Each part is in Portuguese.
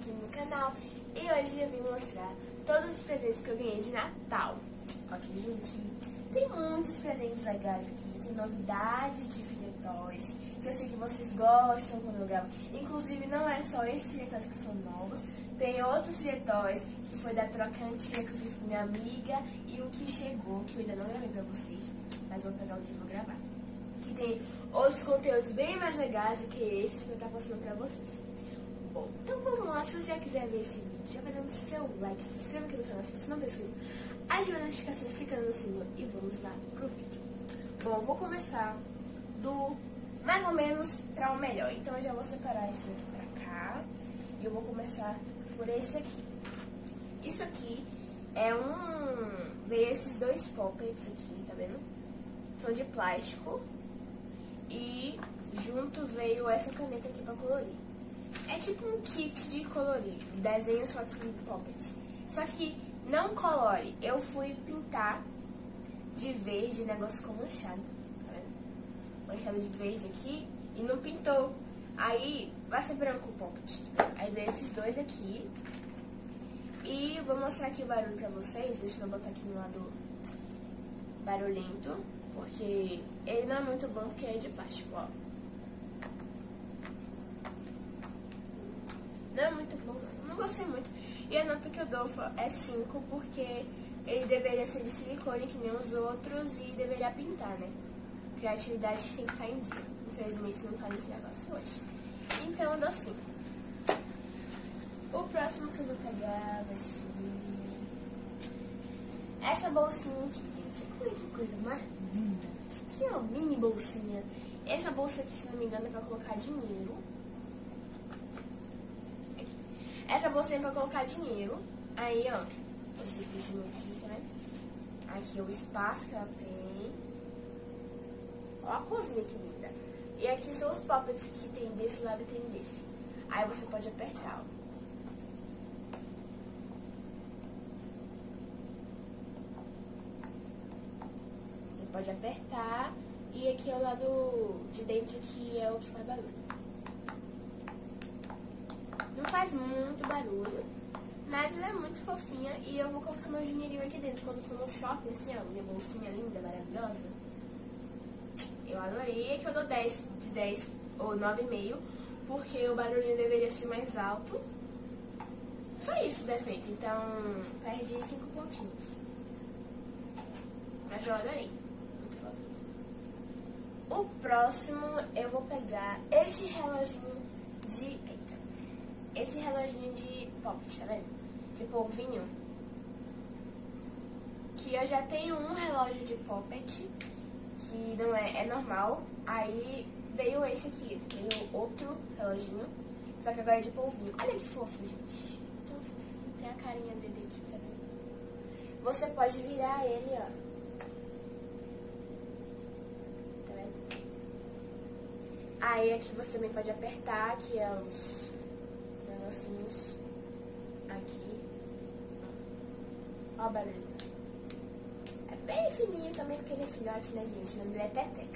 aqui no canal. E hoje eu vim mostrar todos os presentes que eu ganhei de Natal. Ok, gente? Tem muitos presentes legais aqui, tem novidades de Filhotóis, que eu sei que vocês gostam quando eu gravo. Inclusive, não é só esses Filhotóis que são novos, tem outros Filhotóis que foi da troca antiga que eu fiz com minha amiga e o que chegou, que eu ainda não gravei pra vocês, mas vou pegar o dia e vou gravar. Que tem outros conteúdos bem mais legais do que esses que eu estou postando pra vocês. Bom, então vamos lá, se você já quiser ver esse vídeo, já vai dando seu like, se inscreva aqui no canal se você não está inscrito, ative as notificações clicando no sininho e vamos lá pro vídeo. Bom, eu vou começar do mais ou menos para o melhor, então eu já vou separar esse daqui pra cá e eu vou começar por esse aqui. Isso aqui é veio esses dois poppets aqui, tá vendo? São de plástico e junto veio essa caneta aqui pra colorir. É tipo um kit de colorir, desenho só que poppet. Só que não colore, eu fui pintar de verde, negócio com manchado, tá vendo? Manchado de verde aqui e não pintou. Aí vai ser branco o poppet. Aí veio esses dois aqui. E vou mostrar aqui o barulho pra vocês, deixa eu botar aqui no lado barulhento, porque ele não é muito bom porque ele é de plástico, ó. Não é muito bom, não gostei muito. E a nota que eu dou é 5, porque ele deveria ser de silicone que nem os outros e deveria pintar, né? Criatividade tem que estar em dia. Infelizmente não tá nesse negócio hoje. Então eu dou 5. O próximo que eu vou pegar vai ser essa bolsinha aqui, gente. Olha que coisa mais linda. Isso aqui é uma mini bolsinha. Essa bolsa aqui, se não me engano, é pra colocar dinheiro. Essa bolsa é pra colocar dinheiro. Aí, ó, esse vizinho aqui, tá vendo? Aqui é o espaço que ela tem. Ó a cozinha que linda. E aqui são os poppets que tem desse lado e tem desse. Aí você pode apertar, ó. Você pode apertar. E aqui é o lado de dentro que é o que faz barulho. Não faz muito barulho, mas ela é muito fofinha e eu vou colocar meu dinheirinho aqui dentro quando for no shopping, assim, ó, minha bolsinha linda, maravilhosa. Eu adorei, aqui eu dou 10 de 10 ou 9,5, porque o barulhinho deveria ser mais alto. Só isso o defeito, então perdi 5 pontinhos. Mas eu adorei. Muito foda. O próximo eu vou pegar esse reloginho esse reloginho de poppet, tá vendo? De polvinho. Que eu já tenho um relógio de poppet, que não é normal. Aí veio esse aqui, veio outro reloginho, só que agora é de polvinho. Olha que fofo, gente. Tão fofinho. Tem a carinha dele aqui, tá vendo? Você pode virar ele, ó. Tá vendo? Aí aqui você também pode apertar, que é os negocinhos aqui. Ó o barulho. É bem fininho também, porque ele é filhote, né, gente? O nome dele é Peteca.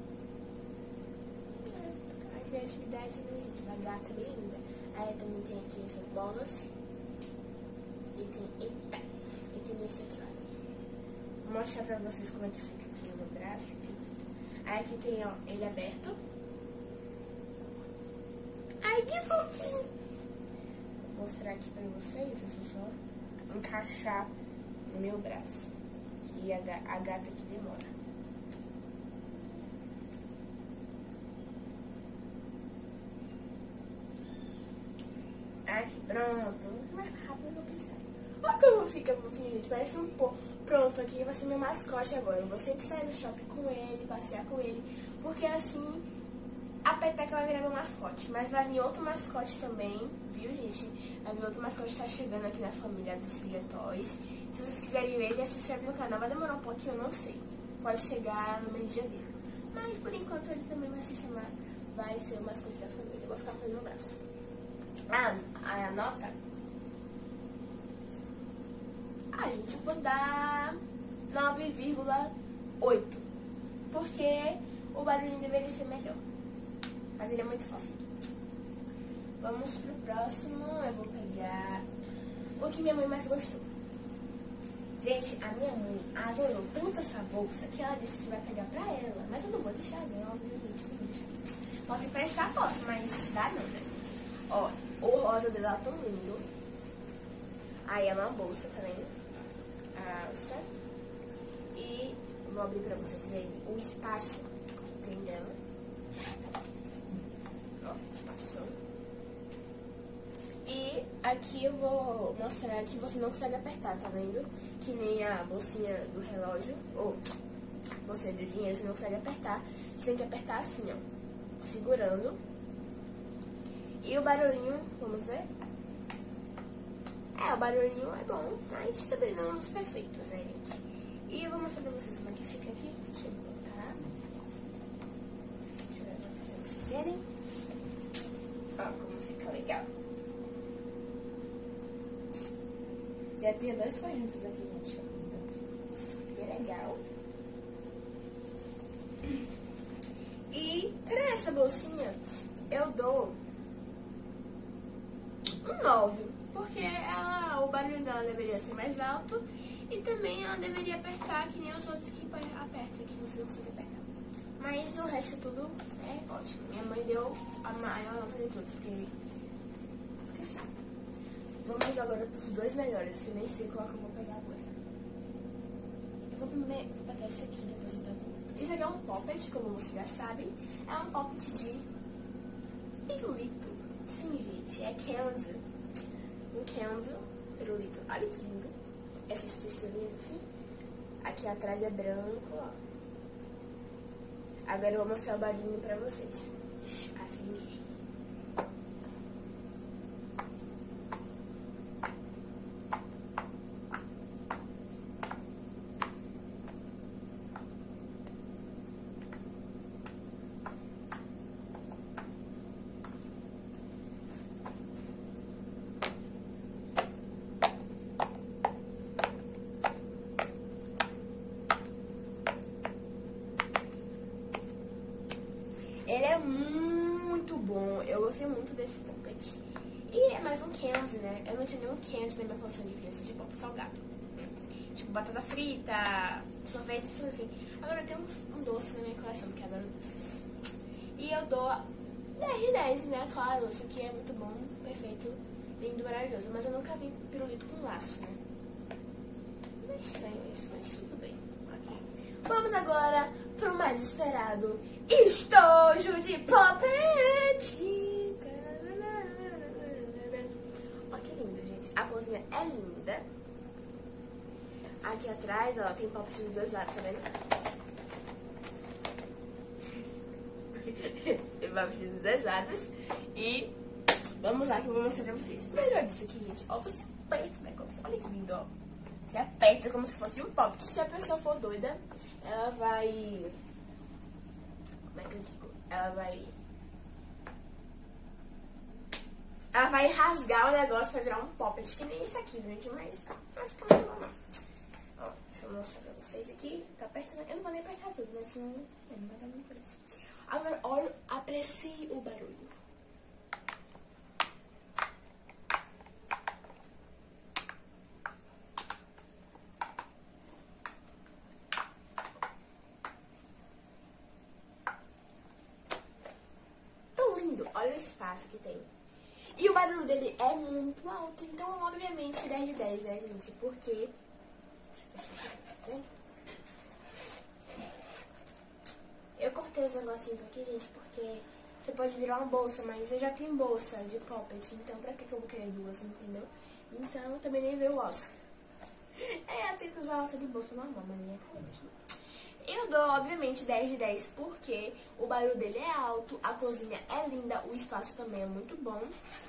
A criatividade, né, gente? Da gata é bem linda. Aí também tem aqui essas bolas. E tem... Eita! E tem esse aqui, ó. Vou mostrar pra vocês como é que fica aqui no meu braço. Aí aqui tem, ó, ele aberto. Ai, que fofinho! Vou mostrar aqui pra vocês, deixa eu só encaixar no meu braço. E a gata que demora. Aqui, pronto. Mais rápido eu vou pensar. Olha como fica, gente. Parece um pouco. Pronto, aqui vai ser meu mascote agora. Eu vou sempre sair do shopping com ele, passear com ele. Porque assim, a Peteca vai virar meu mascote. Mas vai vir outro mascote também, viu, gente? Vai vir outro mascote que tá chegando aqui na família dos Filhotóis. Se vocês quiserem ver, já se inscreve no canal. Vai demorar um pouquinho, eu não sei. Pode chegar no mês de janeiro. Mas por enquanto ele também vai se chamar, vai ser o mascote da família. Eu vou ficar com ele no braço. A nota? Gente, eu vou dar 9,8. Porque o barulhinho deveria ser melhor. Mas ele é muito fofinho. Vamos pro próximo. Eu vou pegar o que minha mãe mais gostou. Gente, a minha mãe adorou tanto essa bolsa que ela disse que vai pegar pra ela. Mas eu não vou deixar, não, obviamente. Não vou deixar. Posso emprestar? Posso, mas dá não, né? Ó, o rosa dela é tão lindo. Aí é uma bolsa, tá vendo? A alça. E vou abrir pra vocês verem o espaço que tem dela. Ó, espação. E aqui eu vou mostrar que você não consegue apertar, tá vendo? Que nem a bolsinha do relógio, ou bolsinha do dinheiro, você não consegue apertar. Você tem que apertar assim, ó, segurando. E o barulhinho, vamos ver? O barulhinho é bom, mas também não é um dos perfeitos, né, gente? E eu vou mostrar pra vocês como é que fica aqui. Deixa eu botar. Deixa eu levar pra vocês verem. Ó, como fica legal. Já tem 2 conjuntos aqui, gente. Que legal. E pra essa bolsinha, eu dou um 9. Porque o barulho dela deveria ser mais alto. E também ela deveria apertar, que nem os outros que aperta, que você não consegue apertar. Mas o resto tudo é ótimo. Minha mãe deu a maior nota de todos, porque sabe. Vamos agora pros 2 melhores, que eu nem sei qual que eu vou pegar agora. Eu vou primeiro pegar esse aqui, depois eu pego outro. Isso aqui é um poppet, como vocês já sabem. É um poppet de pirulito. Sim, gente, é Kenzo. Um Kenzo pirulito. Olha que lindo. Essas texturinhas assim. Aqui atrás é branco, ó. Agora eu vou mostrar o barulhinho pra vocês. Assim. Ele é muito bom, eu gostei muito desse poppet. E é mais um candy, né? Eu não tinha nenhum candy na minha coleção de criança de pop salgado. Tipo batata frita, sorvete, tudo assim. Agora eu tenho um doce na minha coleção, porque eu adoro doces. E eu dou 10 de 10, né? Claro, isso aqui é muito bom, perfeito, lindo, maravilhoso. Mas eu nunca vi pirulito com laço, né? Não é estranho isso, mas tudo bem. Ok. Vamos agora pro mais esperado estojo de poppet. Olha que lindo, gente. A cozinha é linda. Aqui atrás, ó, tem poppet dos 2 lados, tá vendo? Tem poppet dos 2 lados. E vamos lá que eu vou mostrar pra vocês. Melhor disso aqui, gente. Ó, você aperta o negócio. Olha que lindo, ó. Você aperta como se fosse um poppet. Se a pessoa for doida, ela vai... Como é que eu digo? Ela vai rasgar o negócio pra virar um poppet. Que nem esse aqui, gente. Mas vai ficar muito normal. Ó, deixa eu mostrar pra vocês aqui. Tá apertando. Eu não vou nem apertar tudo, né? Senão não vai dar muita luz. Agora, olha, aprecie o barulho. Olha o espaço que tem. E o barulho dele é muito alto. Então, obviamente, 10 de 10, né, gente? Porque... Eu cortei os negocinhos aqui, gente, porque você pode virar uma bolsa, mas eu já tenho bolsa de poppet. Então, pra que eu vou querer 2, entendeu? Então, também nem veio o alça. Eu tenho que usar alça de bolsa normal, mas nem é cara mesmo. Eu dou, obviamente, 10 de 10 porque o barulho dele é alto, a cozinha é linda, o espaço também é muito bom.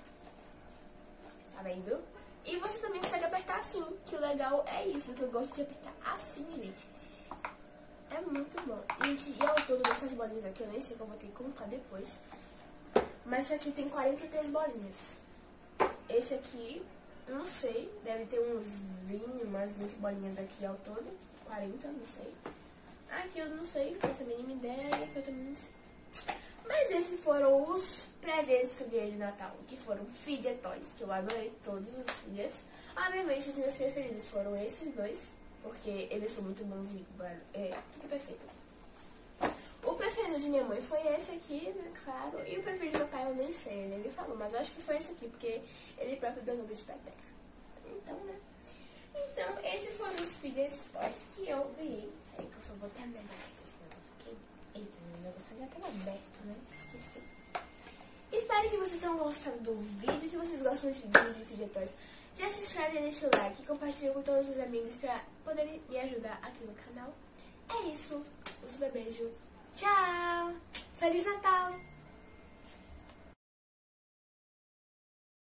Tá vendo? E você também consegue apertar assim, que o legal é isso, que eu gosto de apertar assim, gente. É muito bom. Gente, e ao todo dessas bolinhas aqui, eu nem sei que eu vou ter que contar depois. Mas esse aqui tem 43 bolinhas. Esse aqui, não sei, deve ter umas 20 bolinhas aqui ao todo. 40, não sei. Aqui eu não sei, não faço a mínima ideia, aqui eu também não sei. Mas esses foram os presentes que eu ganhei de Natal, que foram Fidget Toys, que eu adorei todos os Fidgets. Obviamente, os meus preferidos foram esses dois, porque eles são muito bonzinhos, tudo perfeito. O preferido de minha mãe foi esse aqui, né, claro, e o preferido de meu pai eu nem sei, ele me falou, mas eu acho que foi esse aqui, porque ele próprio deu nome de peteca. Então, né? Então, esses foram os Fidget Toys que eu ganhei. É que eu só vou terminar esse negócio aqui. Eita, meu negócio já estava aberto, né? Esqueci. Espero que vocês tenham gostado do vídeo. Se vocês gostam de vídeos de Fidget Toys, já se inscreve, deixa o like, compartilha com todos os amigos pra poderem me ajudar aqui no canal. É isso. Um super beijo. Tchau! Feliz Natal!